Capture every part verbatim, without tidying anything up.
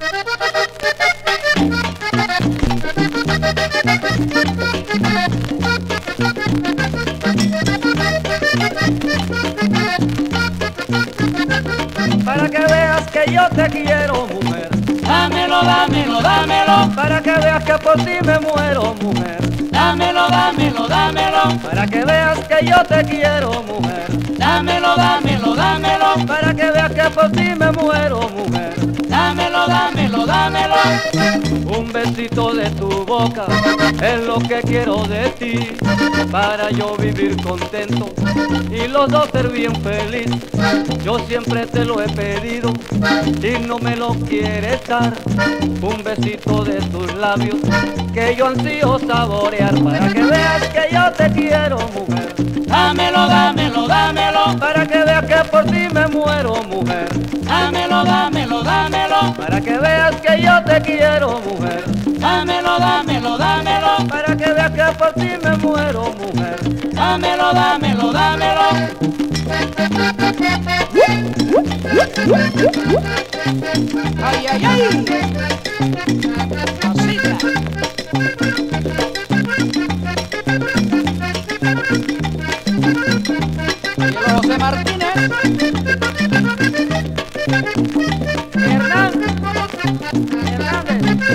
Para que veas que yo te quiero, mujer. Dámelo, dámelo, dámelo. Para que veas que por ti me muero, mujer. Dámelo, dámelo, dámelo. Para que veas que yo te quiero, mujer. Dámelo, dámelo, dámelo. Para que veas que por ti me muero, mujer. Dámelo, dámelo, dámelo. Un besito de tu boca es lo que quiero de ti, para yo vivir contento y los dos ser bien felices. Yo siempre te lo he pedido y no me lo quieres dar. Un besito de tus labios que yo ansío saborear, para que veas que yo te quiero, mujer. Dámelo, dámelo, dámelo. Para que veas que por ti me muero, mujer. Dámelo, dámelo, dámelo. Para que veas que yo te quiero, mujer. Dámelo, dámelo, dámelo. Para que veas que por ti me muero, mujer. Dámelo, dámelo, dámelo. Ay, ay, ay. Cosita. Y José Martínez. Hernán, Hernández.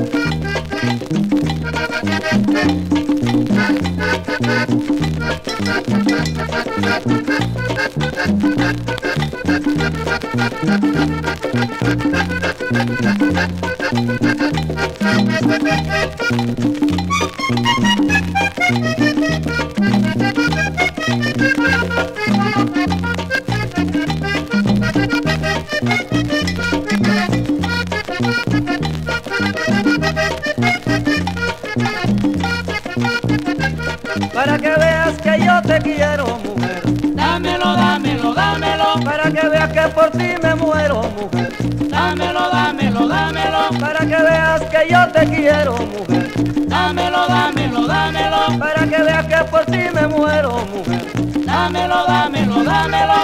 Para que veas que yo te quiero, mujer. Dámelo, dámelo, dámelo. Para que veas que por ti me muero, mujer. Dámelo, dámelo, dámelo. Para que veas que yo te quiero, mujer. Dámelo, dámelo, dámelo. Para que veas que por ti me muero, mujer. Dámelo, dámelo, dámelo.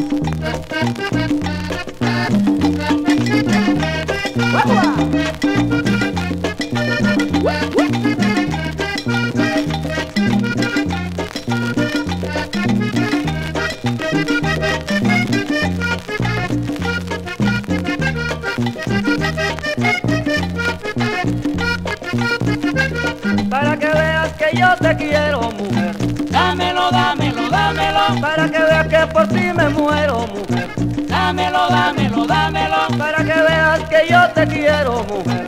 Para que veas que yo te quiero, mujer. Dámelo, dámelo, dámelo. Para que veas que por ti me muero, mujer. Dámelo, dámelo, dámelo. Para que veas que yo te quiero, mujer.